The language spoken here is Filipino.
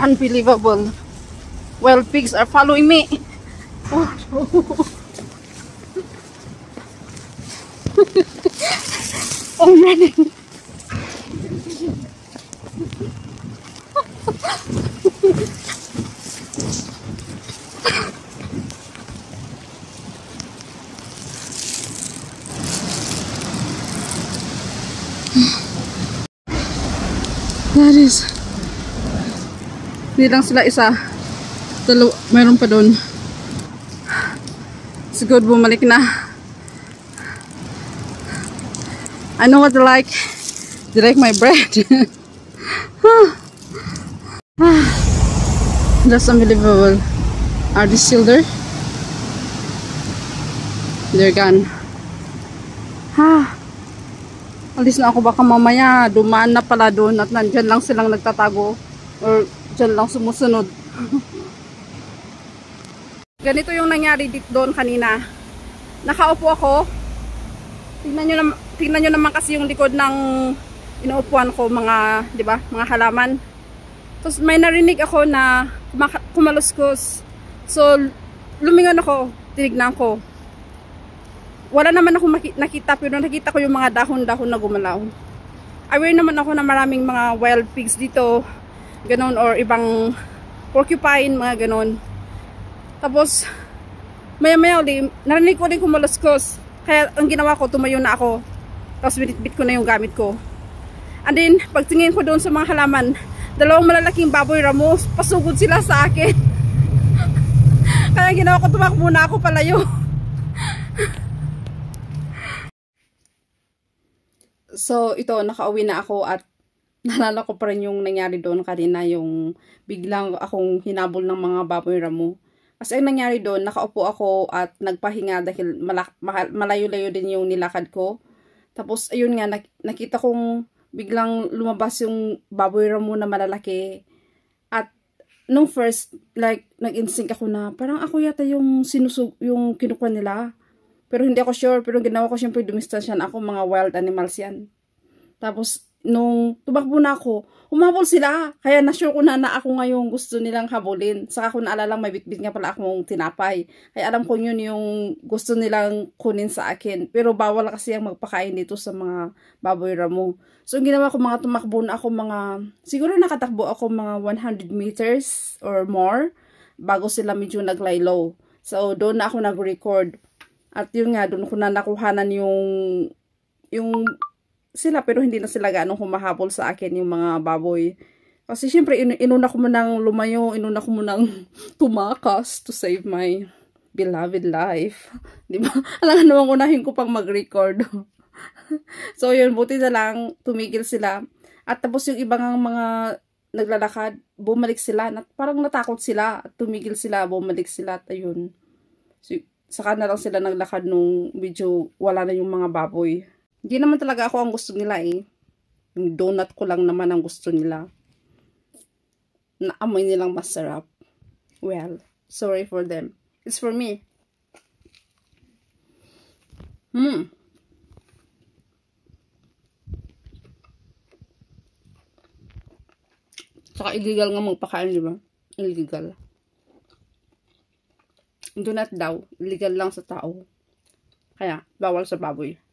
Unbelievable. Wild pigs are following me. Oh. I'm running. That is. Hindi lang sila isa. Mayroon pa doon. It's good, bumalik na. I know what they like. They like my bread. That's unbelievable. Are they still there? They're gone. Alis na ako, baka mamaya dumaan na pala doon at nandyan lang silang nagtatago or dyan lang sumusunod. Ganito yung nangyari dito doon kanina. Nakaupo ako. Tingnan nyo naman kasi yung likod ng inuupuan ko, mga, di ba, mga halaman. Tapos may narinig ako na kumaluskos. So lumingon ako, tinignan ko. Wala naman ako nakita, pero nakita ko yung mga dahon-dahon na gumalaw. Aware naman ako na maraming mga wild pigs dito, ganon, or ibang porcupine, mga ganon. Tapos, maya-maya ulit, narinig ko din kumaluskos. Kaya ang ginawa ko, tumayo na ako. Tapos binitbit ko na yung gamit ko. And then, pagtingin ko doon sa mga halaman, dalawang malalaking baboy ramos, pasugod sila sa akin. Kaya ginawa ko, tumakbo na ako palayo. So, ito, nakauwi na ako at naalala ko pa rin yung nangyari doon kanina, yung biglang akong hinabol ng mga baboy ramo. Kasi ang nangyari doon, nakaupo ako at nagpahinga dahil malayo-layo din yung nilakad ko. Tapos, ayun nga, nakita kong biglang lumabas yung baboy ramo na malalaki. At nung first, like, nag-instinct ako na, parang ako yata yung kinukuha nila. Pero hindi ako sure. Pero ginawa ko, syempre, dumistansyan ako, mga wild animals yan. Tapos, nung tumakbo na ako, humabol sila. Kaya na-sure ko na ako nga yung gusto nilang habulin. Saka ko naalalang may bitbit nga pala akong tinapay. Kaya alam ko yun yung gusto nilang kunin sa akin. Pero bawal kasi ang magpakain dito sa mga baboy ramo. So, yung ginawa ko, mga tumakbo na ako, siguro nakatakbo ako mga 100 meters or more bago sila medyo naglay low. So, doon na ako nag-record. At yun nga, doon ko na nakuhanan yung sila, pero hindi na sila ganong humahabol sa akin, yung mga baboy. Kasi syempre, inuna ko munang lumayo, inuna ko munang tumakas to save my beloved life. Diba? Alam naman unahin ko pang mag-record. So yun, buti na lang, tumigil sila. At tapos yung ibang mga naglalakad, bumalik sila. Parang natakot sila, at tumigil sila, bumalik sila, at ayun. So, saka na lang sila naglakad nung medyo wala na yung mga baboy. Hindi naman talaga ako ang gusto nila eh. Yung donut ko lang naman ang gusto nila. Naamoy nilang masarap. Well, sorry for them. It's for me. Saka illegal nga magpakain, di ba? Illegal. Donut daw. Illegal lang sa tao. Kaya, bawal sa baboy.